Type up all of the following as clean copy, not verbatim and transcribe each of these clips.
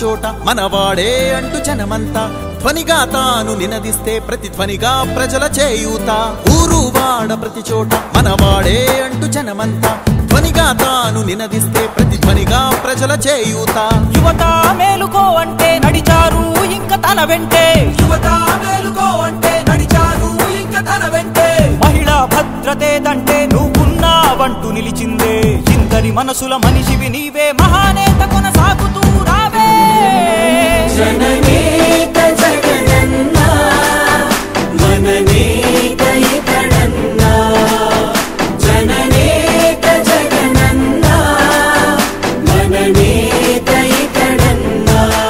చోట మనవాడే అంటూ జనమంతా ధ్వనిగా తాను నినదిస్తే ప్రతిధ్వనిగా ప్రజల చేయూత ఊరువాడ ప్రతి చోట మనవాడే అంటూ జనమంతా ధ్వనిగా తాను నినదిస్తే ప్రతిధ్వనిగా ప్రజల చేయూత యువత మేలుకో అంటే నడిచారు ఇంకా తన వెంటే యువత మేలుకో అంటే నడిచారు ఇంకా తన వెంటే మహిళా భద్రతేదంటే నువ్వున్నావంటూ నిలిచిందే ఇందరి మనసుల మనిషివి నీవే మహానేత కొనసాగుతూ రావే జననేత జగనన్న మననేత ఇతడన్న జననేత జగనన్న మననేత ఇతడన్న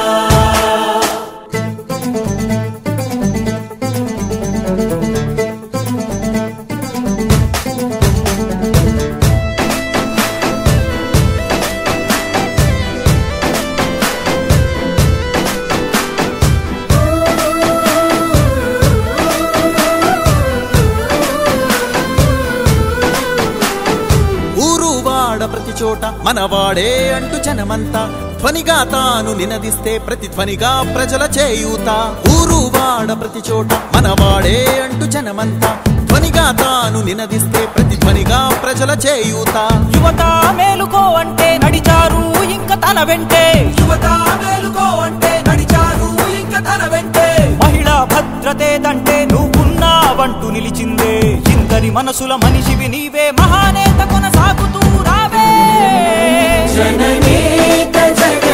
ప్రతి చోట మనవాడే అంటూ జనమంతా ధ్వనిగా తాను నినదిస్తే ప్రతిధ్వనిగా ప్రజల చేయూత ఊరువాడ ప్రతి చోట మనవాడే అంటూ జనమంతా ధ్వనిగా తాను నినదిస్తే ప్రతిధ్వనిగా ప్రజల చేయూత యువత మేలుకో అంటే నడిచారు ఇంకా తన వెంటే యువత మేలుకో అంటే నడిచారు ఇంకా తన వెంటే మహిళా భద్రతేదంటే నువ్వున్నావంటూ నిలిచిందే ఇందరి మనసుల మనిషివి నీవే మహానేత కొనసాగుతూ రావే జననేత జగ